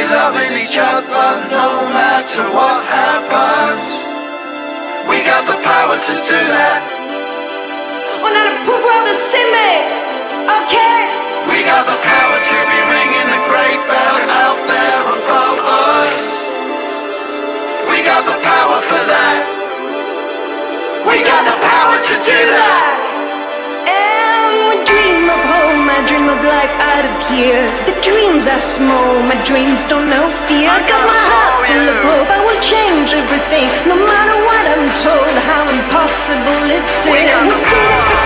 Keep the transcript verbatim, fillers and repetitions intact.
loving each other no matter what happens. We got the power to do that. On a le pouvoir de s'aimer, ok? We got the power to be ringing the great bell out there above us. We got the power for that. We got the power to do that. And we dream of home, I dream of life out of here. The dreams are small, my dreams don't know fear. I got my heart full of hope, I will change everything. No matter what I'm told, how impossible it seems. We still